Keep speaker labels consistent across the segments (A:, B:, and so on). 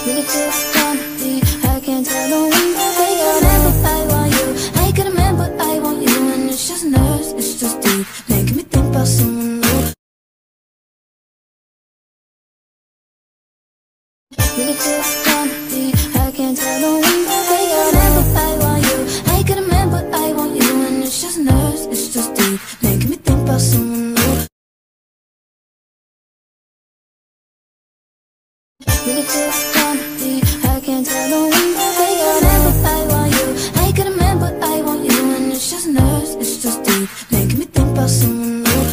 A: Really feel funny, I can't tell no one way I never I want you. I can remember I want you, and it's just nerves, it's just deep, making me think about someone new. Really feel funny, I can't tell no one way I never I want you. I can remember I want you, and it's just nerves, it's just deep, making me think about someone new. Really feel funny, I can't tell no one way I never I want you. I can remember I want you, and it's just nerves, it's just deep, making me think about someone new.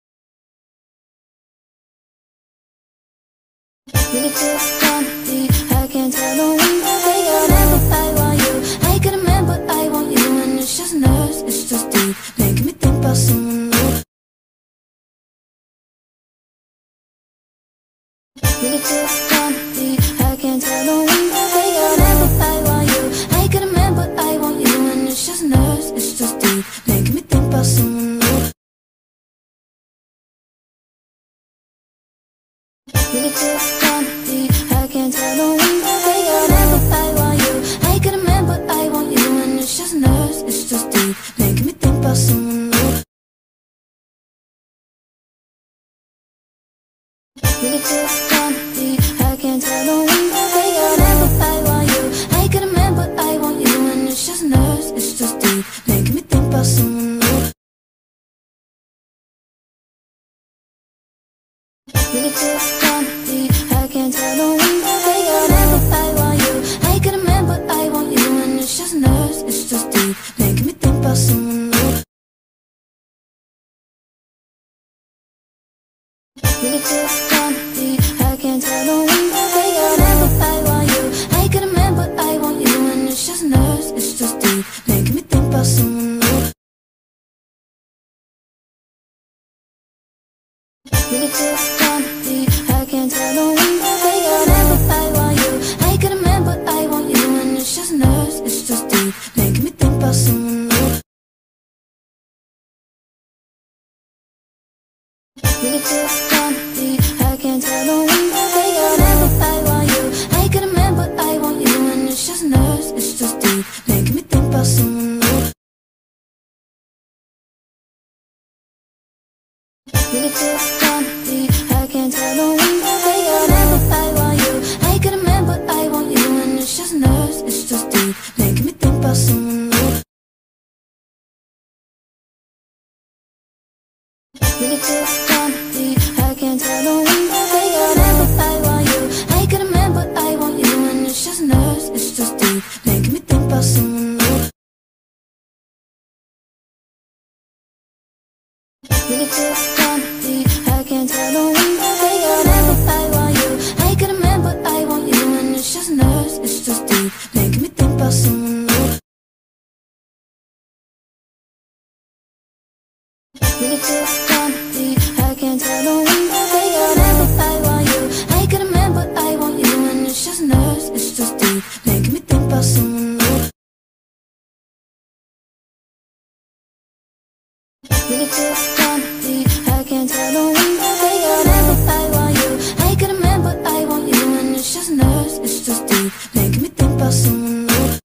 A: Really feel funny, I can't tell no one way I never I want you. I can remember I want you, and it's just nerves, it's just deep, making me think about someone new. Really feel funny, I can't tell no one way I never I want you. I can remember I want you, and it's just nerves, it's just deep, making me think about someone new. Really feel funny, I can't tell no one way I never I want you. I can remember I want you, and it's just nerves, it's just deep, making me think about someone new. Really feel funny, I can't tell no one way I never I want you. I can remember I want you, and it's just nerves, it's just deep, making me think about someone new. Really feel funny, I can't tell no one way I never I want you. I can remember I want you, and it's just nerves, it's just deep, making me think about someone new. Really feel funny, I can't tell no one way I never I want you. I can remember I want you, and it's just nerves, it's just deep, making me think about someone new. Really feel funny, I can't tell no one way I never I want you. I can remember I want you, and it's just nerves, it's just deep, making me think about someone new. Really feel funny, I can't tell no one way I never I want you. I can remember I want you, and it's just nerves, it's just deep, making me think about someone new. Really feel funny, I can't tell no one way I never I want you. I can remember I want you, and it's just nerves, it's just deep, making me think about someone new. Really feel funny, I can't tell no one way I never I want you. I can remember I want you, and it's just nerves, it's just deep, making me think about someone new. Really feel funny, I can't tell no one way I never I want you. I can remember I want you, and it's just nerves, it's just deep, making me think about someone new. Really feel funny, I can't tell no one way I never I want you. I can remember I want you, and it's just nerves, it's just deep, making me think about someone new. Really feel funny, I can't tell no one way I never I want you. I can remember I want you, and it's just nerves, it's just deep, making me think about someone new.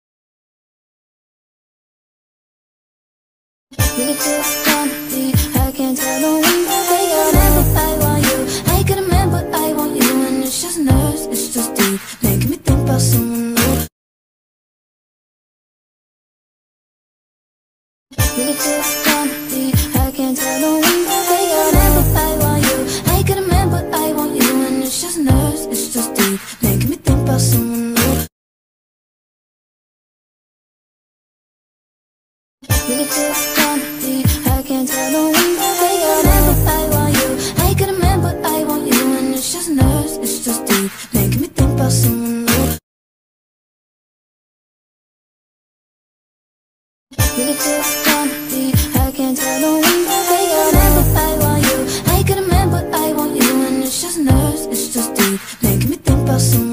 A: Really feel funny, I can't tell no one way I never I want you. I can remember I want you, and it's just nerves, it's just deep, making me think about someone new. Really feel funny, I can't tell no one way I never I want you. I can remember I want you, and it's just nerves, it's just deep, making me think about someone new. Really feel funny, I can't tell no one way I never I want you. I can remember I want you, and it's just nerves, it's just deep, making me think about someone new. Really feel funny, I can't tell no one way I never I want you. I can remember I want you, and it's just nerves, it's just deep, making me think about someone new.